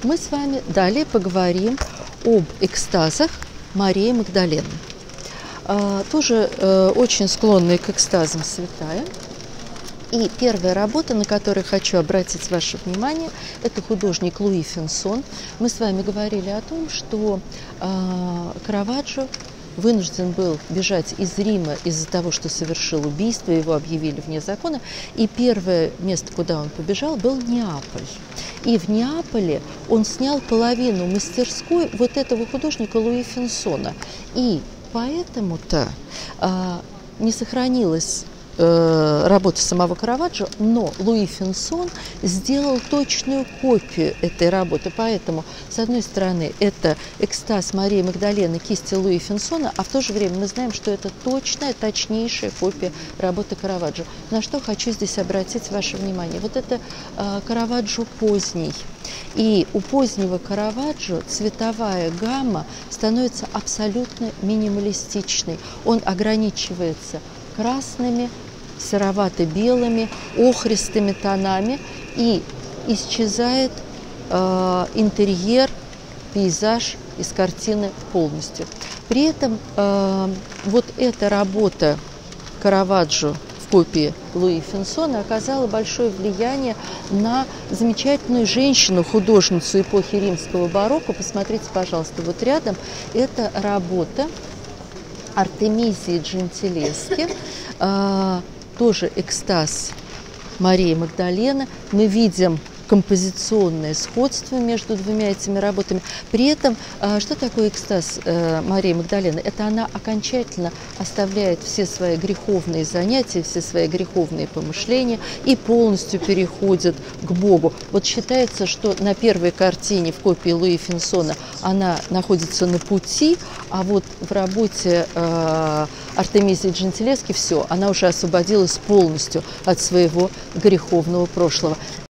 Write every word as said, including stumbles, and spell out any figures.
мы с вами далее поговорим об экстазах Марии Магдалены. А, тоже э, очень склонная к экстазам святая. И первая работа, на которую хочу обратить ваше внимание, это художник Луи Финсон. Мы с вами говорили о том, что э, Караваджо вынужден был бежать из Рима из-за того, что совершил убийство, его объявили вне закона. И первое место, куда он побежал, был Неаполь. И в Неаполе он снял половину мастерской вот этого художника Луи Финсона. И поэтому-то э, не сохранилась работы самого Караваджо, но Луи Финсон сделал точную копию этой работы. Поэтому, с одной стороны, это экстаз Марии Магдалены кисти Луи Финсона, а в то же время мы знаем, что это точная, точнейшая копия работы Караваджо. На что хочу здесь обратить ваше внимание. Вот это э, Караваджо поздний. И у позднего Караваджо цветовая гамма становится абсолютно минималистичной. Он ограничивается красными, серовато-белыми, охристыми тонами, и исчезает э, интерьер, пейзаж из картины полностью. При этом э, вот эта работа Караваджо в копии Луи Финсона оказала большое влияние на замечательную женщину, художницу эпохи римского барокко. Посмотрите, пожалуйста, вот рядом это работа Артемизии Джентилески, э, тоже экстаз Марии Магдалены. Мы видим композиционное сходство между двумя этими работами. При этом, что такое экстаз Марии Магдалены? Это она окончательно оставляет все свои греховные занятия, все свои греховные помышления и полностью переходит к Богу. Вот считается, что на первой картине в копии Луи Финсона она находится на пути, а вот в работе э, Артемизии Джентилески все, она уже освободилась полностью от своего греховного прошлого.